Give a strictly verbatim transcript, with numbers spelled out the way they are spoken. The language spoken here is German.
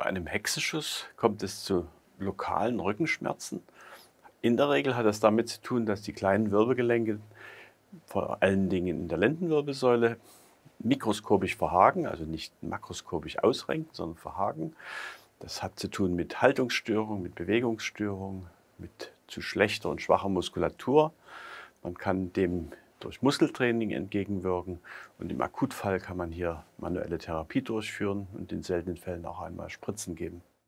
einem Hexenschuss kommt es zu lokalen Rückenschmerzen. In der Regel hat das damit zu tun, dass die kleinen Wirbelgelenke, vor allen Dingen in der Lendenwirbelsäule, mikroskopisch verhaken, also nicht makroskopisch ausrenken, sondern verhaken. Das hat zu tun mit Haltungsstörungen, mit Bewegungsstörungen, mit zu schlechter und schwacher Muskulatur. Man kann dem durch Muskeltraining entgegenwirken und im Akutfall kann man hier manuelle Therapie durchführen und in seltenen Fällen auch einmal Spritzen geben.